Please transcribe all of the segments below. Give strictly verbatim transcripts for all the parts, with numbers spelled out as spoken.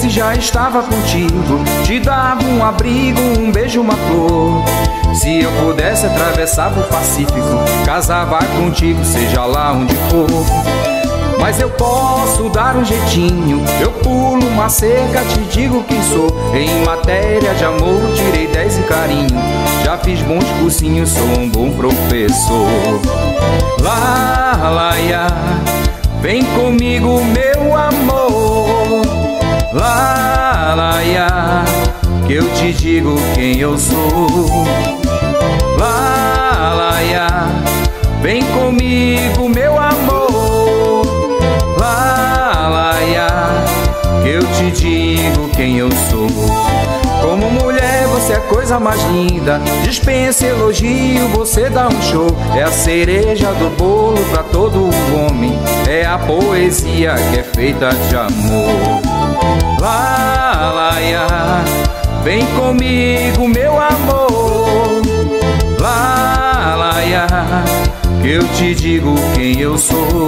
pudesse já estava contigo, te dava um abrigo, um beijo, uma flor. Se eu pudesse atravessava o Pacífico, casava contigo, seja lá onde for. Mas eu posso dar um jeitinho, eu pulo uma cerca, te digo quem sou. Em matéria de amor tirei dez em carinho, já fiz bons cursinhos, sou um bom professor. Lá, lá, ia, vem comigo meu amor. Lá, lá, ia, que eu te digo quem eu sou. Lá, lá, ia, vem comigo meu amor. Lá, lá, ia, que eu te digo quem eu sou. Como mulher você é a coisa mais linda, dispensa elogio, você dá um show. É a cereja do bolo pra todo homem, é a poesia que é feita de amor. Lá, lá, ia, vem comigo meu amor. Lá, lá, ia, que eu te digo quem eu sou.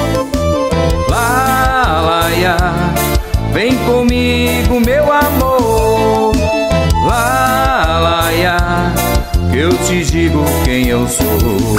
Lá, lá, ia, vem comigo meu amor. Lá, lá, ia, que eu te digo quem eu sou.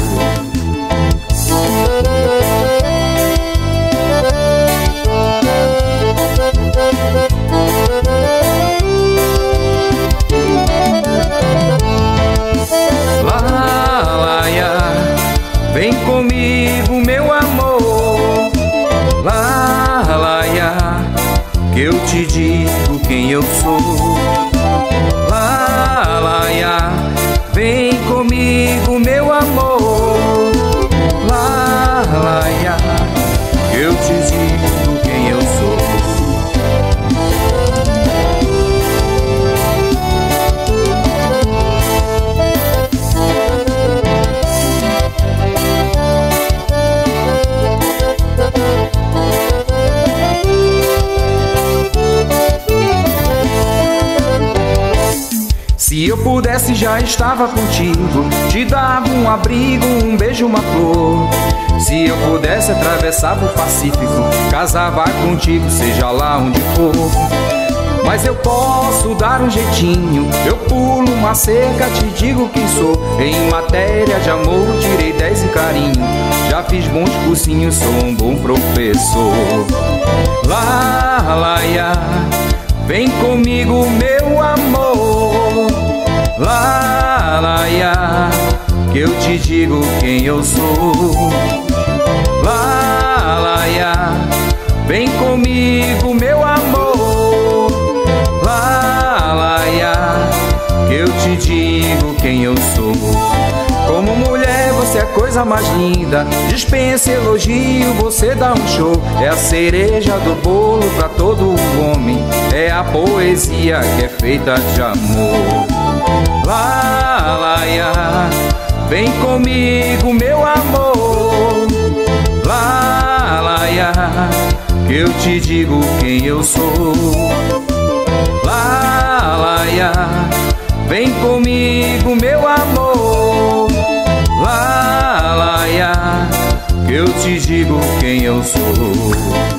Lá, lá, ia, vem comigo meu amor. Lá, lá, ia, que eu te digo quem eu sou. Lá, lá, ia, vem comigo meu amor. Lá, lá, ia, que eu te digo quem eu sou. Se eu pudesse já estava contigo, te dava um abrigo, um beijo, uma flor. Se eu pudesse atravessava o Pacífico, casava contigo, seja lá onde for. Mas eu posso dar um jeitinho, eu pulo uma cerca, te digo quem sou. Em matéria de amor tirei dez em carinho, já fiz bons cursinhos, sou um bom professor. Lá, lá, ia, vem comigo meu amor. Lá, lá, ia, que eu te digo quem eu sou. Lá, lá, ia, vem comigo meu amor. Lá, lá, ia, que eu te digo quem eu sou. Como mulher você é a coisa mais linda, dispensa elogio, você dá um show. É a cereja do bolo pra todo homem, é a poesia que é feita de amor. Lá, lá, ia, vem comigo meu amor. Lá, lá, ia, que eu te digo quem eu sou. Lá, lá, ia, vem comigo meu amor. Lá, lá, ia, que eu te digo quem eu sou.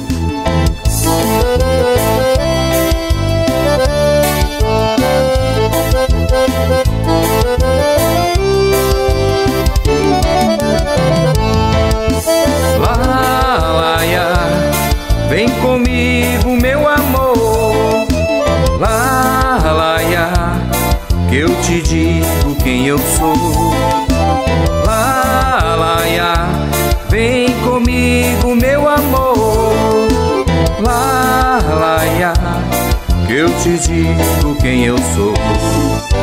Lá, lá, ia, vem comigo meu amor. Lá, lá, ia, que eu te digo quem eu sou. Lá, lá, ia, vem comigo meu amor. Lá, lá, ia, que eu te digo quem eu sou.